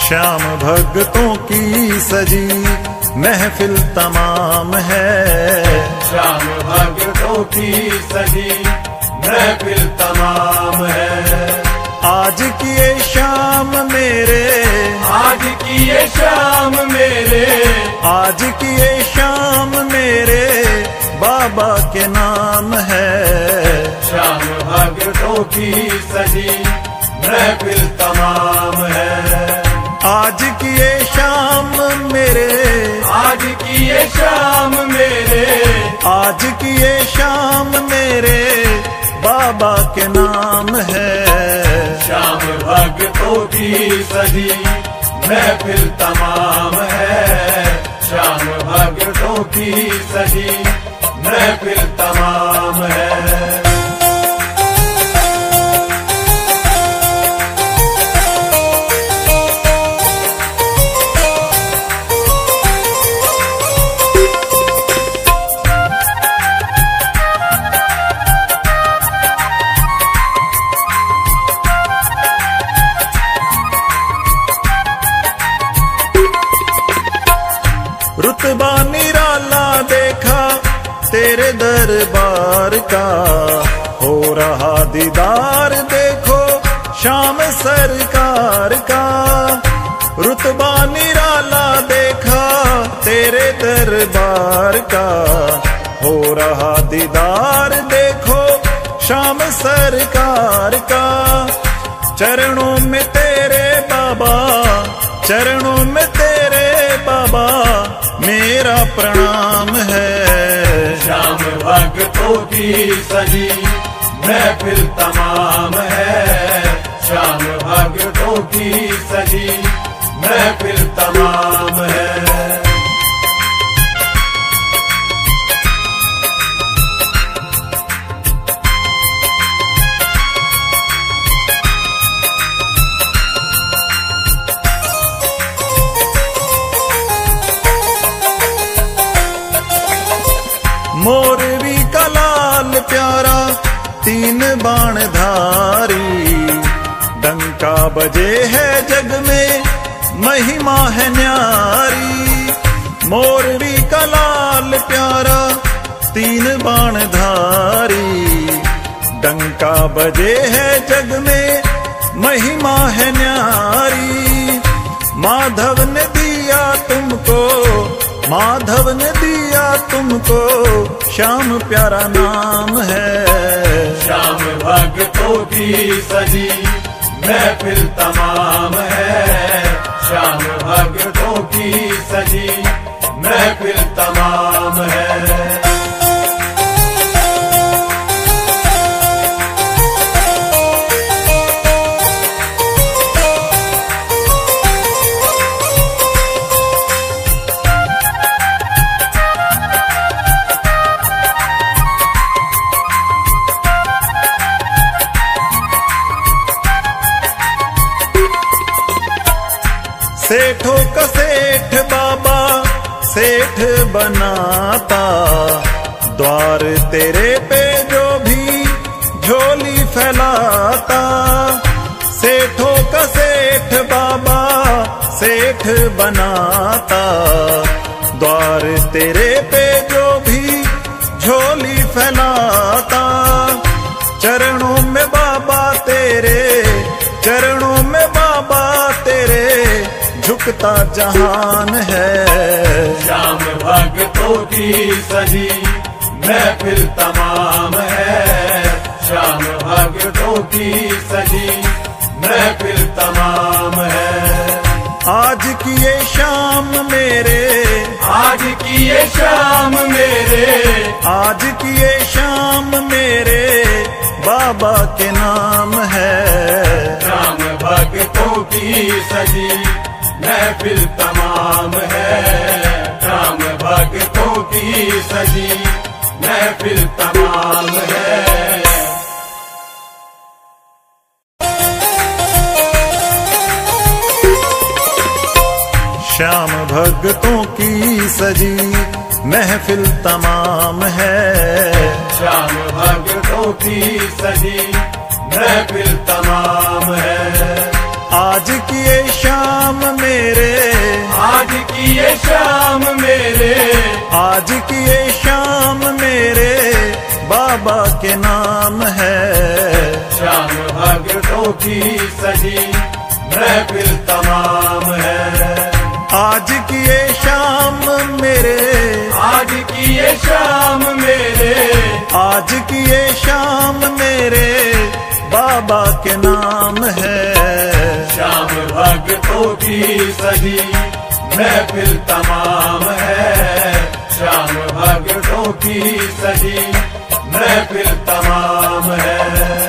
श्याम भक्तों की सजी महफिल तमाम है। श्याम भक्तों की सजी महफिल तमाम है। आज की ये शाम मेरे, आज की ये शाम मेरे, आज की ये शाम मेरे बाबा के नाम है। श्याम भक्तों की सजी महफिल तमाम है। आज की ये शाम मेरे, आज की ये शाम मेरे, आज की ये शाम मेरे बाबा के नाम है। श्याम भक्तों की सजी महफिल तमाम है। श्याम भक्तों की सजी महफिल तमाम है। रुतबा निराला देखा तेरे दरबार का, हो रहा दीदार देखो शाम सरकार का। रुतबा निराला देखा तेरे दरबार का, हो रहा दीदार देखो शाम सरकार का। चरणों में तेरे बाबा, चरणों में तेरे बाबा मेरा प्रणाम है। श्याम भक्तों की सजी महफिल तमाम है। श्याम भक्तों की सजी महफिल तमाम है। मोरवी का लाल प्यारा तीन बाण धारी, डंका बजे है जग में महिमा है न्यारी। मोरवी का लाल प्यारा तीन बाण धारी, डंका बजे है जग में महिमा है न्यारी। माधव ने दिया तुमको, माधव ने दिया तुमको श्याम प्यारा नाम है। श्याम भक्तों की सजी महफिल तमाम है। श्याम भक्तों की सजी महफिल तमाम है। सेठों का सेठ बाबा सेठ बनाता, द्वार तेरे पे जो भी झोली फैलाता। सेठों का सेठ बाबा सेठ बनाता, द्वार तेरे पे जो भी झोली फैलाता। चरणों में बाबा तेरे, चरणों में बाबा तेरे झुकता जहान है। श्याम भक्तों की सजी महफिल तमाम है। श्याम भक्तों की सजी महफिल तमाम है। आज की ये शाम मेरे, आज की ये शाम मेरे, आज की ये शाम मेरे बाबा के नाम है। श्याम भक्तों की सजी महफिल तमाम है। श्याम भक्तों की सजी महफिल तमाम है। श्याम भक्तों की सजी महफिल तमाम है। श्याम भक्तों की सजी महफिल तमाम है। आज की ये शाम शाम मेरे, आज की ये शाम मेरे बाबा के नाम है। शाम भक्तों की सजी महफिल तमाम है। आज की ये शाम मेरे, आज की ये शाम मेरे, आज की ये शाम मेरे बाबा के नाम है। शाम भक्तों की सजी महफिल तमाम है। शाम भक्तों की सजी महफिल तमाम है।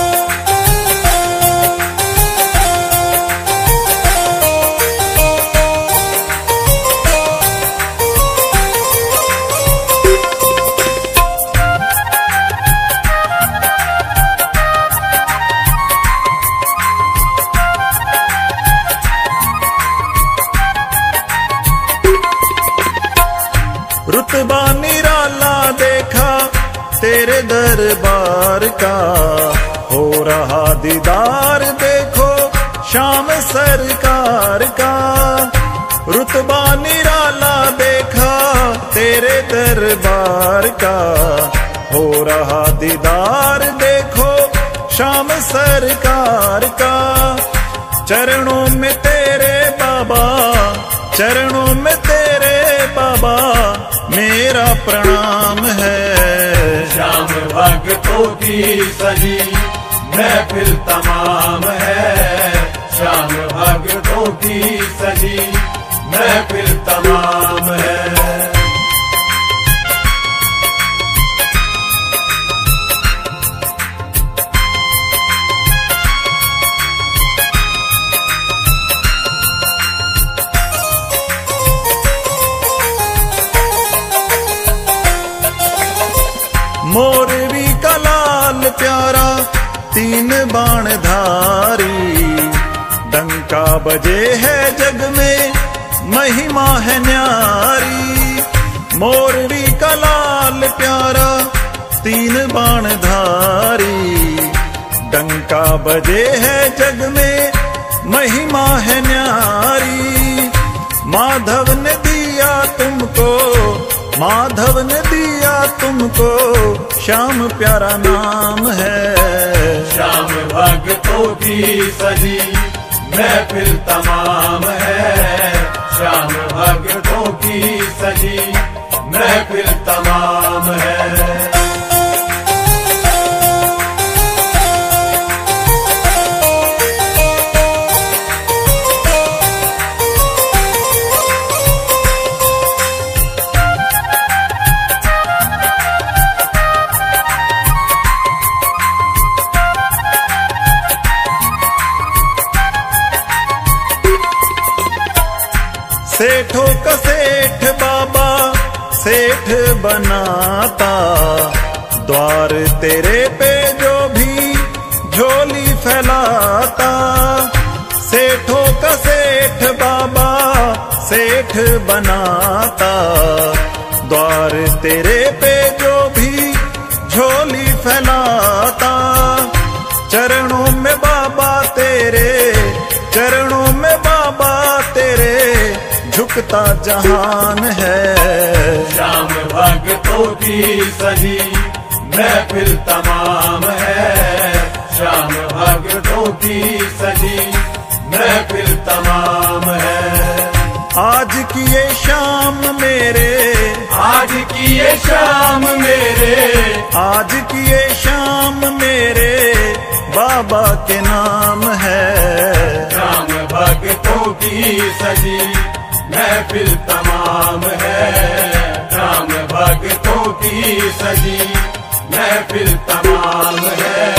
रुतबा निराला देखा तेरे दरबार का, हो रहा दीदार देखो शाम सरकार का। रुतबा निराला देखा तेरे दरबार का, हो रहा दीदार देखो शाम सरकार का। चरणों में तेरे बाबा, चरणों में तेरे बाबा मेरा प्रणाम है। शाम भक्तों की सजी महफिल तमाम है। शाम भक्तों की सजी महफिल तमाम है। मोरवी का लाल प्यारा तीन बाण धारी, डंका बजे है जग में महिमा है न्यारी। मोरवी का लाल प्यारा तीन बाण धारी, डंका बजे है जग में महिमा है न्यारी। माधव ने दिया तुमको, माधव ने दिया तुमको श्याम प्यारा नाम है। शाम भक्तों की सजी महफिल तमाम है। शाम भक्तों की सजी महफिल तमाम है। सेठों का सेठ बाबा सेठ बनाता, द्वार तेरे पे जो भी झोली फैलाता। सेठों का सेठ बाबा सेठ बनाता, द्वार तेरे पे जो भी झोली फैलाता। चरणों में बाबा तेरे, चरणों में बाबा तेरे झुकता जहान है। शाम भक्तों की सजी महफिल तमाम है। शाम भक्तों की सजी महफिल तमाम है। आज की ये शाम मेरे, आज की ये शाम मेरे, आज की ये शाम मेरे बाबा के नाम है। शाम भक्तों की सजी महफिल तमाम है। शाम भक्तों की सजी महफिल तमाम है।